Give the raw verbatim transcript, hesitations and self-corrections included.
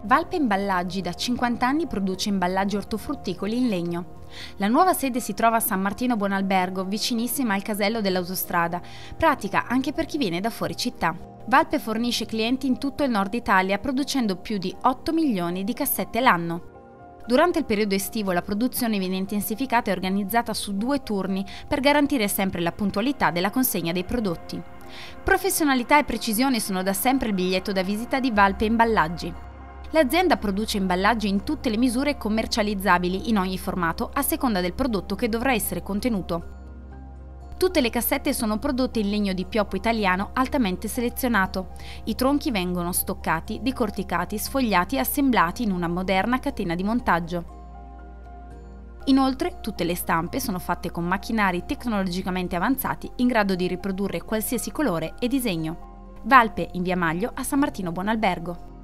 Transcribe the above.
Valpe Imballaggi da cinquanta anni produce imballaggi ortofrutticoli in legno. La nuova sede si trova a San Martino Buonalbergo, vicinissima al casello dell'autostrada, pratica anche per chi viene da fuori città. Valpe fornisce clienti in tutto il nord Italia producendo più di otto milioni di cassette l'anno. Durante il periodo estivo la produzione viene intensificata e organizzata su due turni per garantire sempre la puntualità della consegna dei prodotti. Professionalità e precisione sono da sempre il biglietto da visita di Valpe Imballaggi. L'azienda produce imballaggi in tutte le misure commercializzabili in ogni formato a seconda del prodotto che dovrà essere contenuto. Tutte le cassette sono prodotte in legno di pioppo italiano altamente selezionato. I tronchi vengono stoccati, decorticati, sfogliati e assemblati in una moderna catena di montaggio. Inoltre, tutte le stampe sono fatte con macchinari tecnologicamente avanzati in grado di riprodurre qualsiasi colore e disegno. Valpe in via Maglio a San Martino Buonalbergo.